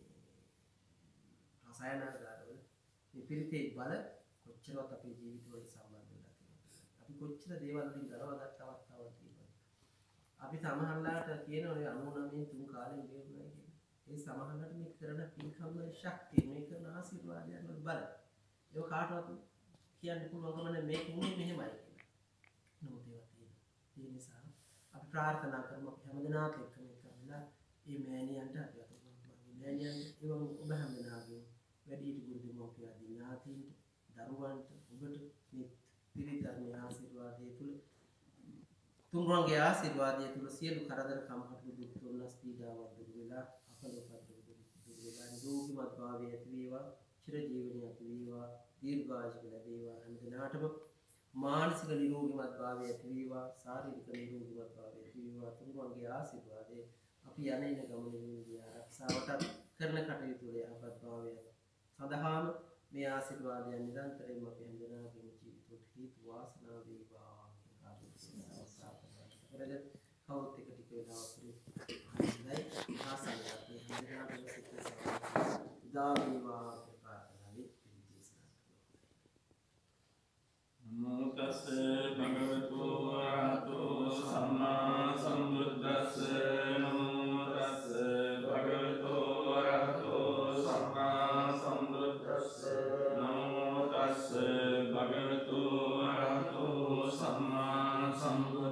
රසායනාගාරවල මේ පිරිතේ බල කොච්චරවත් අපේ ජීවිතවල සම්බන්ධ වෙලා තියෙනවා. අපි කොච්චර දේවල් වලින් ගලවගත් අවස්ථාවක් තියෙනවා. අපි සමහරලාට කියන ඔය 99 තුන් කාලෙන් ගෙවුණා කියන. ඒ සමහරලාට මේ කරන පින්කම් වල ශක්තිය මේ කරන ආශිර්වාදයන් වල බල. ඒක කාටවත් කියන්න පුළුවන්කම නැහැ මේක උනේ මෙහෙමයි කියලා. නමුත් ඒවා තියෙනවා. ඒ නිසා අපි ප්‍රාර්ථනා කරමු අපි හැමදෙනාත් එක්කම එකමලා මේ මෑණියන්ට අපි අතුරුමගේ මෑණියන්ට ඒවම ඔබ හැමදෙනාගේ වැඩිහිටි ගුරු දෙමව්පිය ආදී ඥාතීන්ට දරුවන්ට ඔබට මේ පිරිත් ධර්මයේ ආශිර්වාදයේ තුල තුන්වන්ගේ ආශිර්වාදයේ තුල සියලු කරදර කම්කටොළු දුක් දුන්නස් පීඩාවන් දුරු වෙලා අපලෝකත් දුරු වෙලා නිරෝගීමත් භාවය ඇති වේවා චිර ජීවනය ඇති වේවා දීර්ඝායුෂ ලැබේවා හැමදෙනාටම මානසික නිරෝගීමත් භාවය ඇති වේවා ශාරීරික නිරෝගීමත් භාවය ඇති වේවා තුන්වන්ගේ ආශිර්වාදයේ අපි යන්නේ ගමනේ ආරක්ෂාවට කරන කටයුතු වල යහපත් භාවය සඳහාම මේ ආශිර්වාදයන් නිරන්තරයෙන්ම අපි හැමදෙනාගේම ජීවිතවලට හේතු වාසනා වේවා කරගෙන කවුත් එක ටික වෙලාවක් ඉඳයි ආසන්නත් හැමදෙනාගේම සිත උදා වේවා ප්‍රාර්ථනාවයි පිළිදේශනා නමෝ තස්ස භගවතු වරහතෝ සම්මා සම්බුද්දස්ස නමෝ තස්ස භගවතු වරහතෝ සම්මා සම්බුද්දස්ස නමෝ තස්ස භගවතු වරහතෝ සම්මා සම්බුද්දස්ස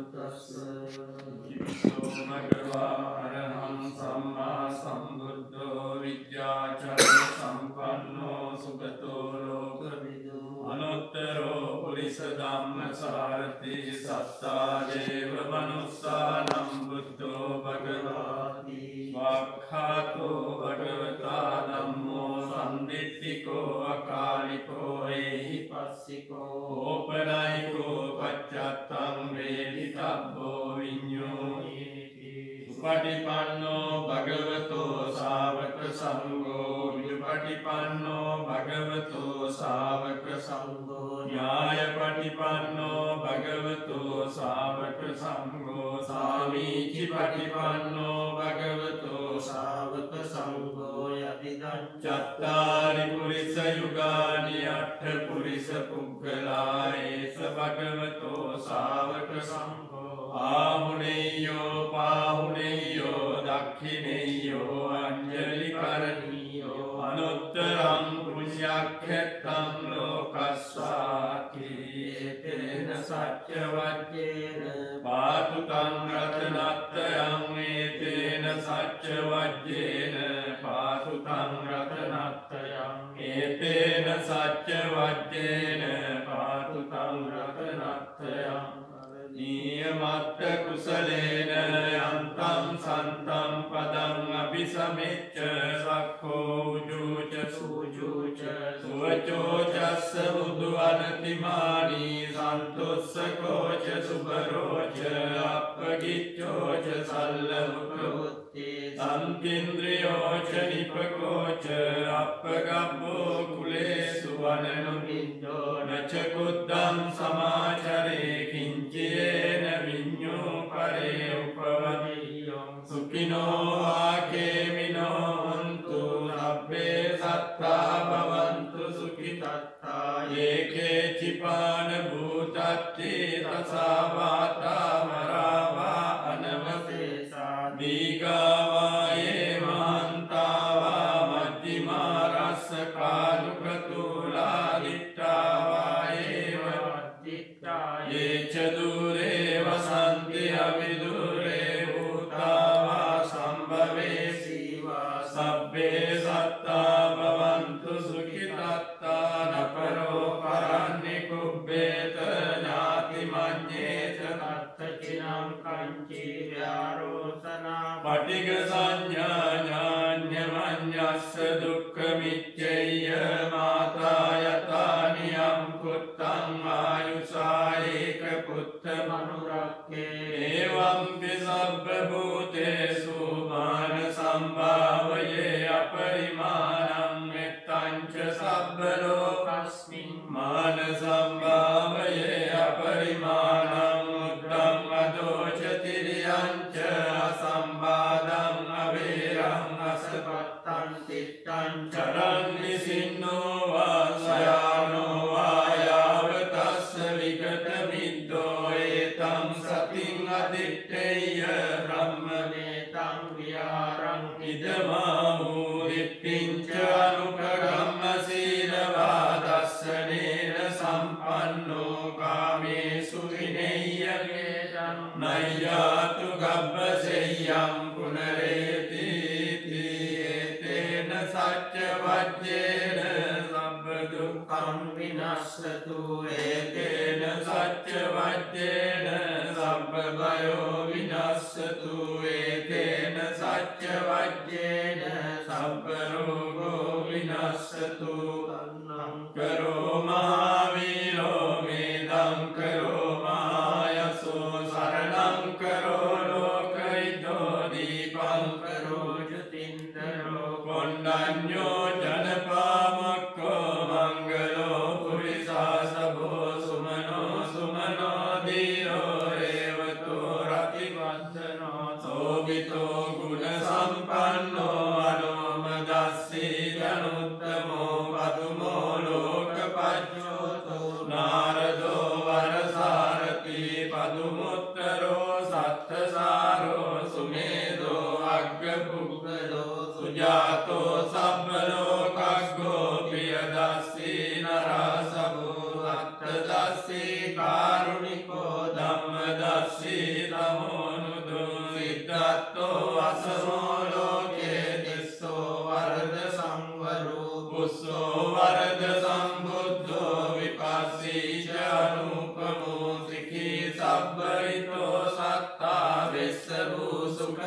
ධම්මසාරති සත්තා දේව මනුස්සානම් බුද්ධෝ භගවාති වක්ඛාතෝ භගවතා ධම්මෝ සම්දිට්ඨිකෝ අකාලිකෝ ඒහි පස්සිකෝ ඕපනයිකෝ පච්චත්තං වේදිතබ්බෝ විඤ්ඤෝති සුපටිපන්නෝ භගවතෝ ශාවක සංඝෝ විපටිපන්නෝ භගවතෝ ශාවක සංඝෝ ඥායපටිපන්නෝ භගවතෝ ශාවක සංඝෝ සාමීචි පටිපන්නෝ භගවතෝ ශාවක සංඝෝ යතිදං චත්තාරි පුරිස යුගානි අට්ඨ පුරිස පුග්ගලා ඒස භගවතෝ ශාවක සංඝෝ ආහුනේයෝ පාහුනේයෝ දක්ඛිනේයෝ අංජලි කරණීයෝ අනුත්තරං පුඤ්ඤක්ඛෙත්තං ලෝකස්සාති තේන සච්ච වජ්ජේන පාතු තං රතනත්තයං ඒතේන සච්ච වජ්ජේන පාතු තං රතනත්තයං ඒතේන සච්ච වජ්ජේන පාතු තං රතනත්තයං නියමත්ත කුසලේන යන්තං සන්තං පදං අபிසමෙච්ච සක්ඛෝ උජුච සූජුච සුවචෝ චස්ස බුදු අනතිමානි සන්තුස්සකෝච සුබරෝච අප්පගිච්ඡෝච සල්ලමුඛවුත්තේ සම්කින්ද්‍රියෝච නිපකෝච අප්පගබ්බෝ කුලේසු වනනුමින්දෝ නච කුද්දං සමාචරේ කිංචේන විඤ්ඤෝ පරේ උපවදීයං සුඛිනෝ වාකේමිනෝ හොන්තු සබ්බේ සත්තා භවන්තු සුඛිතත්තා ඒකේ චිපාන භූතත්ති තසා වාතා මරාවා අනවසේසා දීගාවායේ මහන්තාවා මජ්ජිමා රස්ස කාලුකතුලා දිට්ඨාවායේ වද්දිට්ඨා යේච දුරේ වසන්ති අවිදුරේ භූතාවා සම්භවේසීවා සබ්බේ සත්තා භවන්තු සුඛිතත්තා නපරෝ කරන්නේ කුබ්බේත ඥාති මඤ්ඤේත තත්තචිනං කංචි ව්‍යාරෝසනා පටිඝ සංඥා ඥාඤ්ඤමඤ්ඤස්ස දුක්ඛ මිච්ඡේය මාතා යතානියම් කුත්තං ආයුසා ඒක පුත්ත මනුරක්ඛේ එවං පිසබ්බ භූතේසු මාන සම්භාවයේ අපරිමාණං මෙත්තං ච සබ්බ ලෝකස්මින් මාන සම්භාවයේ අපරිමාණං උද්ධං අදෝච තිරියං ච අසම්බාධං අවේරං අසපත්තං තිත්තං චරං නිසින්නෝ වාසයානෝ වායාවතස්ස විගත මිද්දෝ ඒතං සතින් අදිත්තේය බ්‍රහ්මනේතං විහාරං ඉදමාහූ දිට්ඨිංච අනුපගම්ම සීලවා දස්සනේන සම්පන්නෝ කාමේසු විනේයකේතං නය්යාතු ගබ්බසෙය්‍යං පුනරේති ඒතේන සච්ච වජ්ජේන සම්බ දුක්ඛං විනස්සතු ඒතේන සච්ච වජ්ජේන සම්බ භයෝ විනස්සතු ඒතේන සච්ච වජ්ජේන සම්බ රෝගෝ විනස්සතු අන්නං කරෝ මහාවීරෝ මේදං කරෝ මහායසෝ සරණං කරෝ ලෝකයිතෝ දීපං කරෝ ජතින්දරෝ කොණ්ඩඤ්ඤෝ ජනපාමක්ඛෝ මංගලෝ පුරිසා සබෝ සුමනෝ සුමනෝ දීරෝ රේවතෝ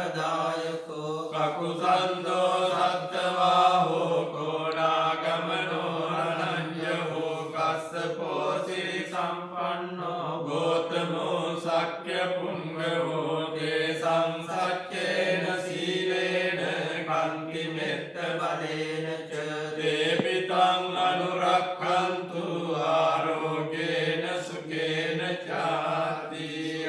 සම්පදායකෝ කකුසන්තෝ සත්තවාහෝ කෝඩාගමනෝ රණංජහෝ කස්සපෝ සිරි සම්පන්නෝ ගෝතමෝ සක්්‍ය පුංගවෝ දේසං සච්චේන සීලේන කන්ති මෙත්ත බලේන ච දේපිතං අනුරක්ඛන්තු ආරෝගේන සුඛේන චාති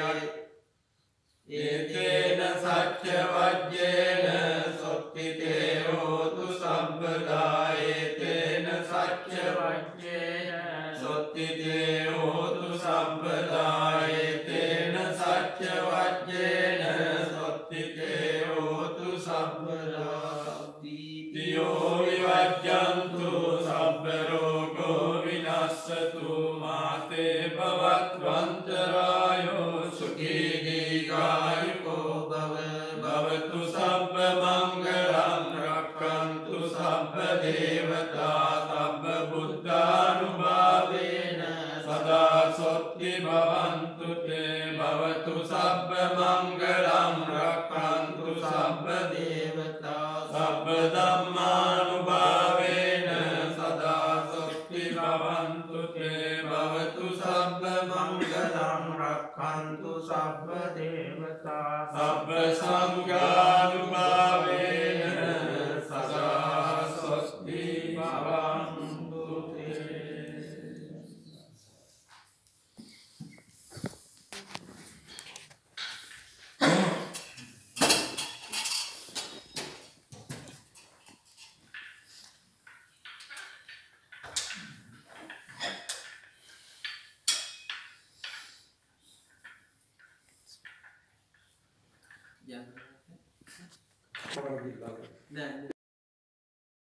ඒතේන සච්ච වජ්ජේන සොත්තිතේ හෝතු සම්පදා ඒතේන සච්ච වජ්ජේන සොත්තිතේ හෝතු සම්පදා ඒතේන සච්ච වජ්ජේන සොත්තිතේ හෝතු සම්පදා තියෝ විවජ්ජන්තු සබ්බ රෝගෝ විනස්සතු මාතේ භවත්වන්තරායෝ සුඛී දීඝායුකෝ භවතු සබ්බ මංගලං රක්ඛන්තු සබ්බ දේවතා සබ්බ බුද්ධානුභාවේන සදා සොත්ති භවන්තු තේ භවතු සබ්බ මංගලං රක්ඛන්තු සබ්බ දේවතා සබ්බ ධම්මානුභාවේන සදා සොත්ති භවන්තු තේ භවතු සබ්බ මංගලං රක්ඛන්තු සබ්බ දේවතා සබ්බ සංඝානුභාවේන සදා සොත්ති භවන්තු තේ Nah,